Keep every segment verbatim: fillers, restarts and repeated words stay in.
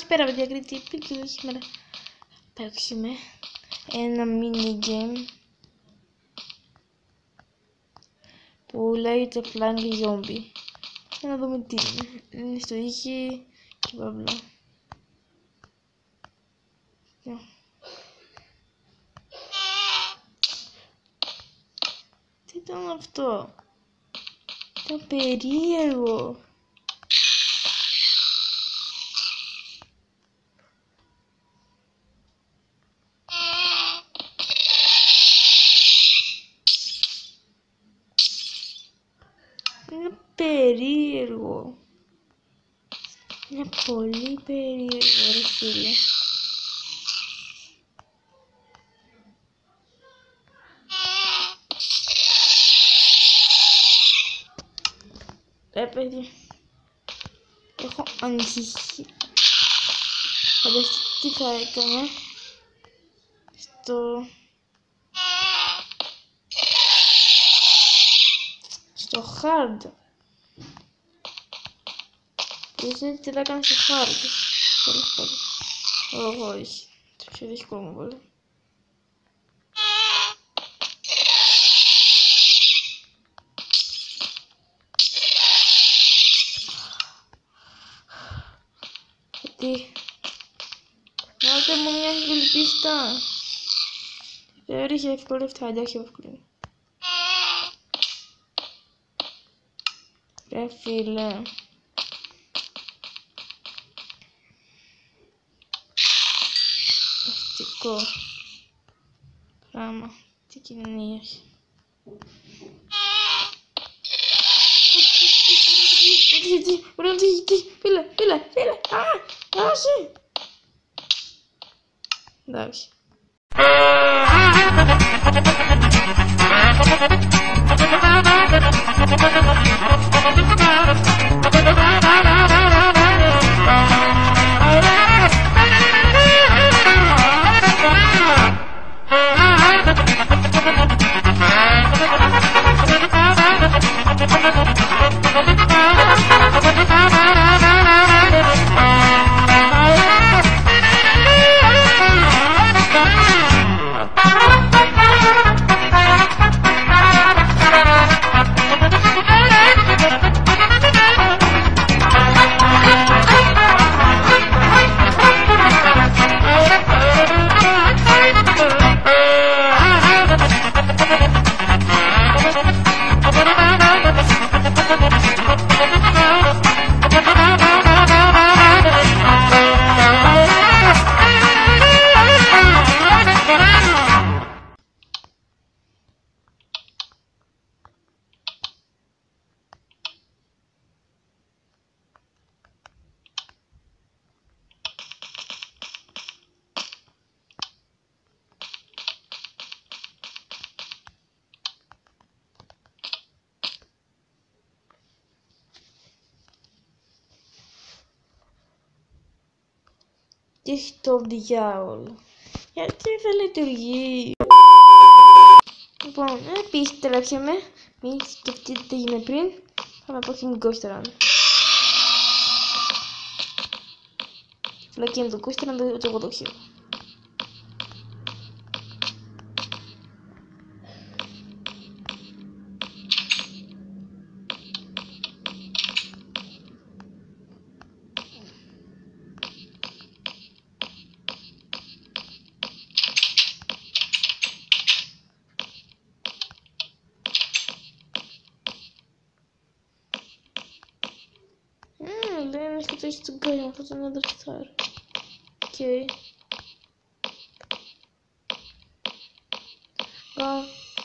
Καλησπέρα παιδιά Κρήτη, πήγε εδώ σήμερα παίξουμε ένα mini game που λέγεται Flying Zombie. Για να δούμε τι είναι. Είναι στο ήχη και μπαμπλά. Τι ήταν αυτό? Ήταν περίεργο. Είναι περίεργο. Είναι πολύ περίεργο ρε φίλε. Ρε παιδί, έχω ανησυχία. Φανταστείτε τι θα έκανα στο... στο hard. Ξέρετε τι θα έκανα στο hard. Τέλος πάντων. Εγώ όχι. Το πιο δύσκολο μου πολύ. Γιατί μάτε μου μια ευελπίστα. Δεν είχε ευκολεύτα, δεν έχει ευκολεύτα. Ρε φίλε. Αστικό πράγμα. Τι κοινωνία έχει. Φίλε, φίλε, φίλε. Α, όχι. Εντάξει. Τι έχει το διάολο. Γιατί δεν λειτουργεί. Λοιπόν, επιστρέψτε με. Μην σκεφτείτε τι έγινε πριν. Θα να πω χημικό ύστερα. Φλακή είναι το κούστερα να το εγωτοχείο. Δεν έχω το στον κόσμο, αυτό τον αδερφάρ. Οκ. Α.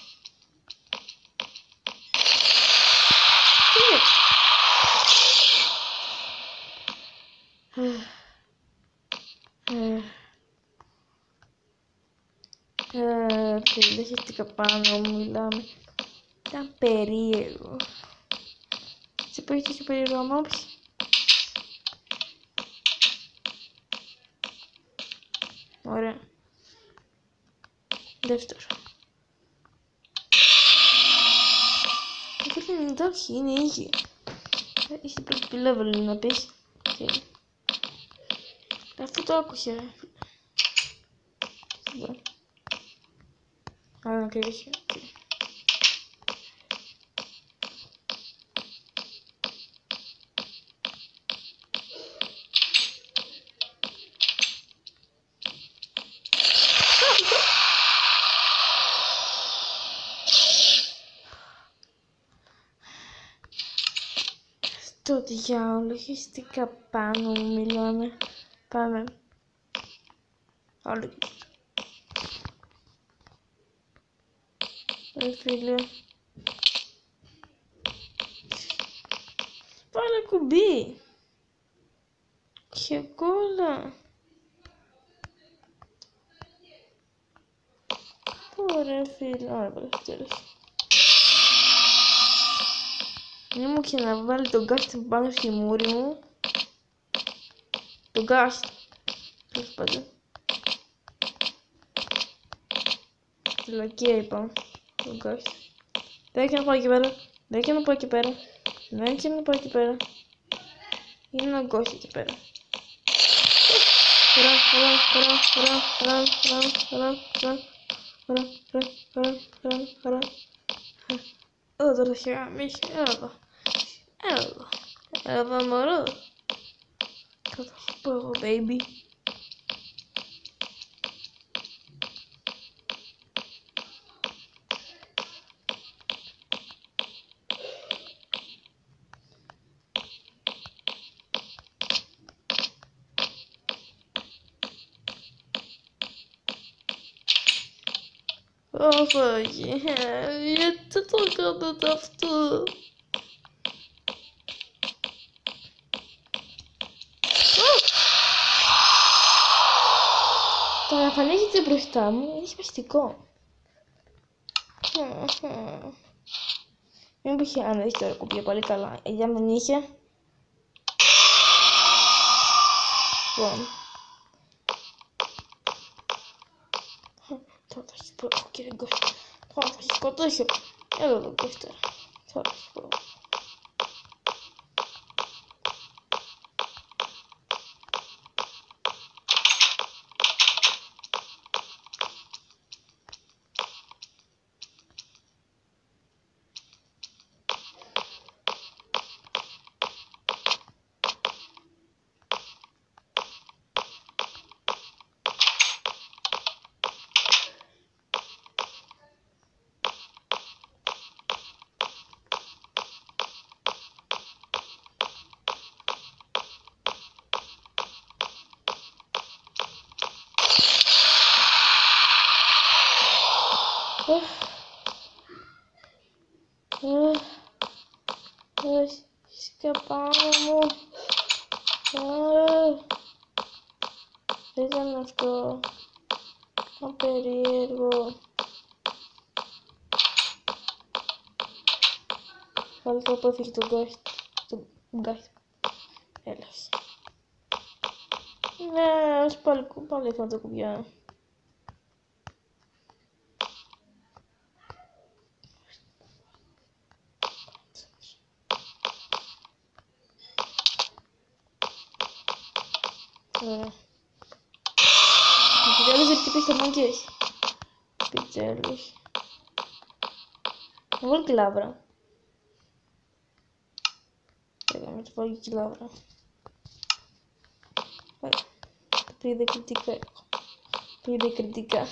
Τι δεν χαίστηκα πάνω μου, μιλάμε. Ήταν περίεργο. Σε πω είχε περίεργο αμόψη. Ωραία. Δεύτερο. Αυτό είναι εντάξει, είναι easy. Είσαι πρώτη level να πεις. Okay. Αυτό το άκουγε, ρε. Άρα να κρύβει. Το διάολο, χεστικά πάνω μου μιλάνε. Πάμε. Άλλο και αυτό. Ρε φίλε. Βάλε κουμπί. Και κόλλα. Ωραία φίλε. Ωραία πάλι τέλος. Δεν μου και να βάλει τον γκάστη πάνω στη μούρη μου. Τον γκάστη. Τέλος πάντων. Τη λακία είπα. Τον γκάστη. Δεν έχει να πάω εκεί πέρα. Δεν έχει να πάω εκεί πέρα. Δεν έχει να πάω εκεί πέρα. Είναι ένα γκάστη εκεί πέρα. Ωραία, ωραία, ωραία, ωραία, ωραία, ωραία, ωραία, ωραία, ωραία, ωραία, ωραία, ωραία. Εδώ τώρα θα γαμίσει, έλα εδώ. Έλα εδώ. Έλα εδώ μωρό. Θα το σου πω εγώ, baby. Όχι, γιατί το κάνετε αυτό. Το να εμφανίζεται μπροστά μου είναι σπαστικό. Μην που είχε, αν δεν έχει τώρα κουμπιά πολύ καλά. Για αν δεν είχε. Λοιπόν. Τώρα θα σου πω, κύριε Γκώστα. Τώρα θα σου σκοτώσω. Έλα εδώ, Γκώστα. Τώρα θα σου πω. Σκαπάνω μου. Δεν ήταν αυτό. Απερίεργο. Πάλι θα απόφυγε τον γκάστη. Τον γκάστη. Έλας. Ναι, ως πάλι, πάλι έφερα τα κουμπιά. Ωραία. Επιτέλους δεν χτυπήσει το μάγκες. Επιτέλους. Να βάλω κλάβρα. Λέγαμε το βάλω και κλάβρα. Ωραία. Το πήρε κριτικά. Πήρε κριτικά.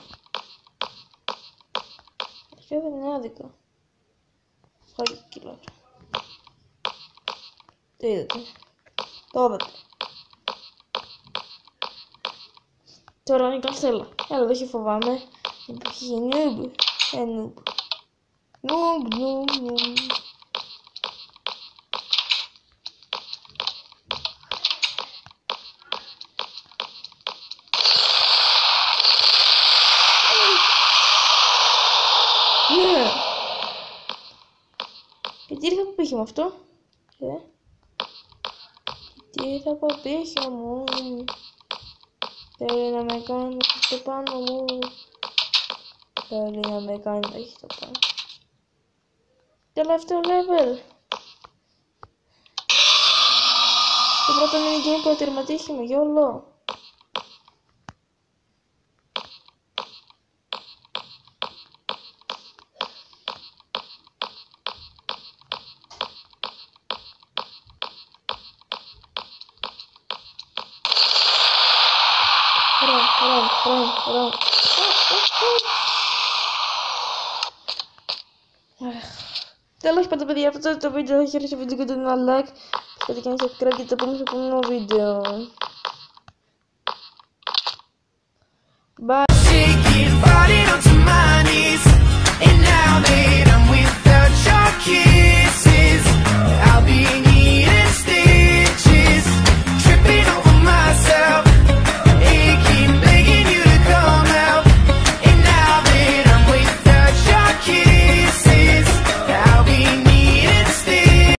Αυτό δεν είναι άδικο. Βάλω και κλάβρα. Το είδατε. Το είδατε. Τώρα είναι καστέλα. Έλα, δεν φοβάμαι. Υπήρχε νουμπ. Ε, νουμπ. Νουμπ, νουμπ, νουμπ. Ναι. Και τι ήρθα που πήγε με αυτό. Ε. Τι ήρθα που πήγε μου. Θέλει να με κάνει στο πάνω μου. Θέλει να με κάνει να έχει στο πάνω. Τελευταίο level. Το πρώτο mini game που τερματίσαμε, γιόλο. run, run, run. Τέλος πάντων, παιδιά, αυτό το βίντεο έχει αρέσει. Βίντεο και το ένα like. Πιστεύετε και ένα subscribe και το πούμε στο επόμενο βίντεο. Bye.